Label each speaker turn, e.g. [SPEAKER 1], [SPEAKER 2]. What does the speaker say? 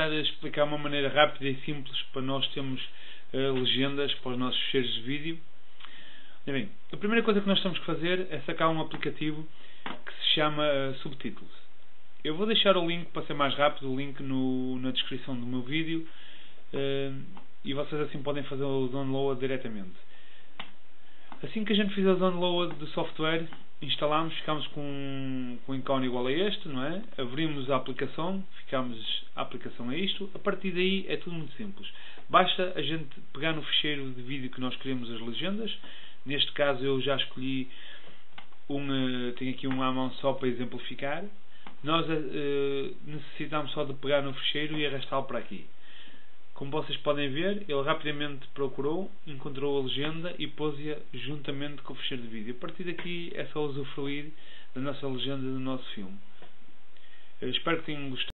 [SPEAKER 1] tentar explicar uma maneira rápida e simples para nós termos legendas para os nossos fecheiros de vídeo. Bem, a primeira coisa que nós temos que fazer é sacar um aplicativo que se chama Subtitles. Eu vou deixar o link, para ser mais rápido, o link na descrição do meu vídeo, e vocês assim podem fazer o download diretamente. Assim que a gente fizer o download do software, instalamos, ficamos com um ícone igual a este, não é? Abrimos a aplicação, a aplicação é isto. A partir daí é tudo muito simples. Basta a gente pegar no ficheiro de vídeo que nós queremos as legendas. Neste caso eu já escolhi tenho aqui um à mão só para exemplificar. Nós necessitamos só de pegar no ficheiro e arrastá-lo para aqui. Como vocês podem ver, ele rapidamente procurou, encontrou a legenda e pôs-a juntamente com o ficheiro de vídeo. A partir daqui é só usufruir da nossa legenda do nosso filme. Eu espero que tenham gostado.